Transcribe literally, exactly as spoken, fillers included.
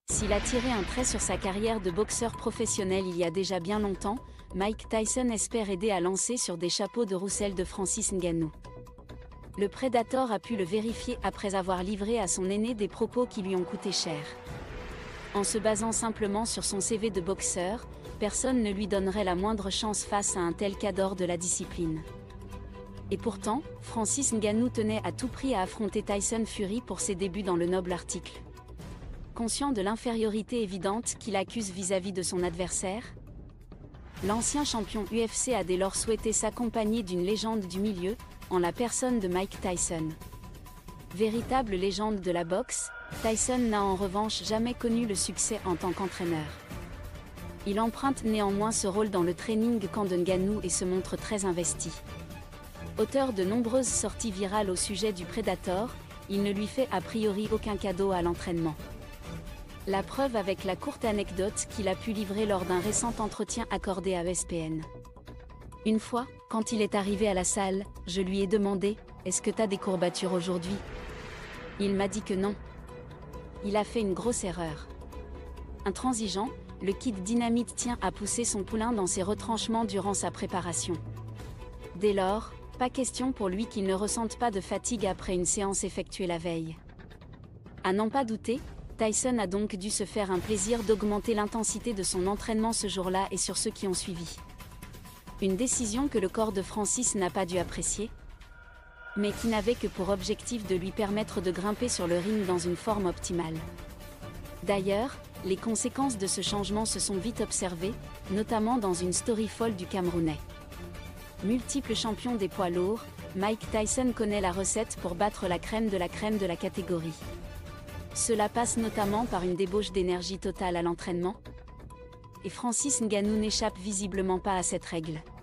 S'il a tiré un trait sur sa carrière de boxeur professionnel il y a déjà bien longtemps, Mike Tyson espère aider à lancer sur des chapeaux de roue celle de Francis Ngannou. Le Predator a pu le vérifier après avoir livré à son aîné des propos qui lui ont coûté cher. En se basant simplement sur son C V de boxeur, personne ne lui donnerait la moindre chance face à un tel cador de la discipline. Et pourtant, Francis Ngannou tenait à tout prix à affronter Tyson Fury pour ses débuts dans le noble article. Conscient de l'infériorité évidente qu'il accuse vis-à-vis de son adversaire, l'ancien champion U F C a dès lors souhaité s'accompagner d'une légende du milieu, en la personne de Mike Tyson. Véritable légende de la boxe, Tyson n'a en revanche jamais connu le succès en tant qu'entraîneur. Il emprunte néanmoins ce rôle dans le training camp de Ngannou et se montre très investi. Auteur de nombreuses sorties virales au sujet du Predator, il ne lui fait a priori aucun cadeau à l'entraînement. La preuve avec la courte anecdote qu'il a pu livrer lors d'un récent entretien accordé à E S P N. Une fois, quand il est arrivé à la salle, je lui ai demandé « Est-ce que t'as des courbatures aujourd'hui ?» Il m'a dit que non. Il a fait une grosse erreur. Intransigeant, le Kid Dynamite tient à pousser son poulain dans ses retranchements durant sa préparation. Dès lors, pas question pour lui qu'il ne ressente pas de fatigue après une séance effectuée la veille. À n'en pas douter, Tyson a donc dû se faire un plaisir d'augmenter l'intensité de son entraînement ce jour-là et sur ceux qui ont suivi. Une décision que le corps de Francis n'a pas dû apprécier, mais qui n'avait que pour objectif de lui permettre de grimper sur le ring dans une forme optimale. D'ailleurs, les conséquences de ce changement se sont vite observées, notamment dans une story folle du Camerounais. Multiple champion des poids lourds, Mike Tyson connaît la recette pour battre la crème de la crème de la catégorie. Cela passe notamment par une débauche d'énergie totale à l'entraînement. Et Francis Ngannou n'échappe visiblement pas à cette règle.